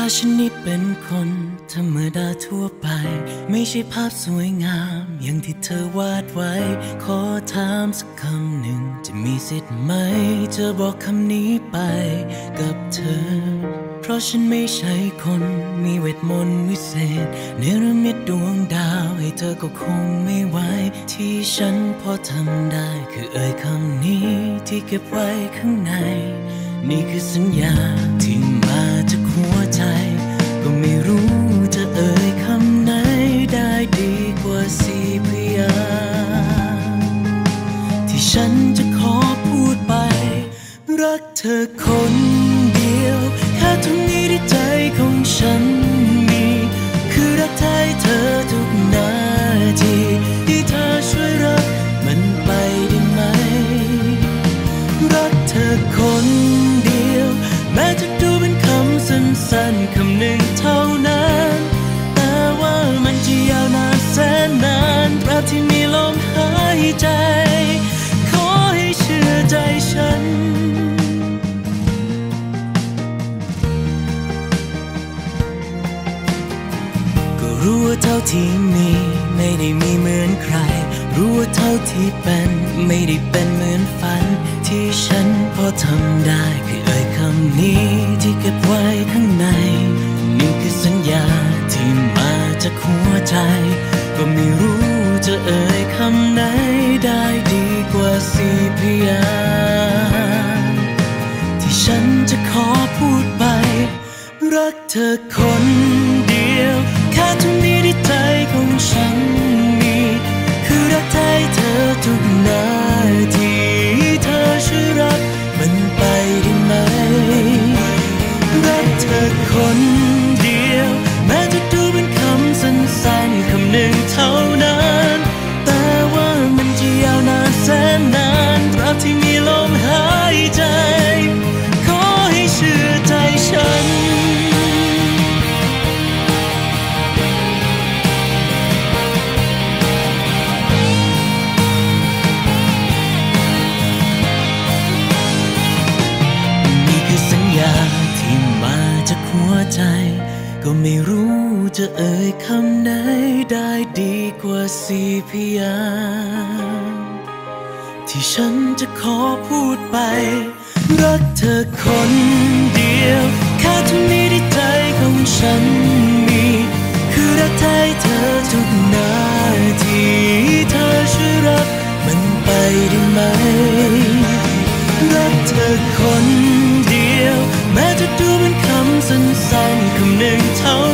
าฉันนี่เป็นคนธรรมดาทั่วไปไม่ใช่ภาพสวยงามอย่างที่เธอวาดไว้ขอถามสักคำหนึ่งจะมีสิทธิ์ไหมจะบอกคำนี้ไปกับเธอเพราะฉันไม่ใช่คนมีเวทมนต์วิเศษเนรมิตดวงดาวให้เธอก็คงไม่ไหวที่ฉันพอทำได้คือเอ่ยคำนี้ที่เก็บไว้ข้างในนี่คือสัญญาที่มาจากหัวใจก็ไม่รู้จะเอ่ยคำไหนได้ดีกว่าสี่พยางค์ที่ฉันจะขอพูดไปรักเธอคนเดียวแค่ตรงนี้ที่ใจของฉันมีคือรักแท้เธอทุกนาทีที่เธอช่วยรักมันไปได้ไหมรักเธอคนเดียวแม้จะดูเป็นคำสั้นๆคำหนึ่งเท่านั้นแต่ว่ามันจะยาวนานแสนนานตราบที่มีลมหายใจขอให้เชื่อใจฉันก็รู้ว่าเท่าที่มีไม่ได้มีเหมือนใครรู้ว่าเท่าที่เป็นไม่ได้เป็นเหมือนฝันที่ฉันพอทำได้คือเอ่ยคำนี้ที่เก็บไว้ข้างในนี่คือสัญญาที่มาจากหัวใจก็ไม่รู้จะเอ่ยคำไหนได้ดีกว่าสี่พยางค์ที่ฉันจะขอพูดไปรักเธอคนเดียวแค่ตรงนี้ที่ใจของฉันมีคือรักแท้เธอทุกนาทีเธอช่วยรักมันไปได้ไหมรักเธอคนเดียวแม้จะดูเป็นคำสั้นๆคำหนึ่งเท่านั้นแต่ว่ามันจะยาวนานแสนนานตราบที่มีลมหายใจขอให้เชื่อใจฉันที่มาจากหัวใจก็ไม่รู้จะเอ่ยคำไหนได้ดีกว่าสี่พยางค์ที่ฉันจะขอพูดไปรักเธอคนเดียวแค่ตรงนี้ที่ใจของฉันมีคือรักแท้เธอทุกนาทีเธอช่วยรักมันไปได้ไหมรักเธอคนเดียวแม้จะดูเป็นคำสั้นๆคำหนึ่งเท่า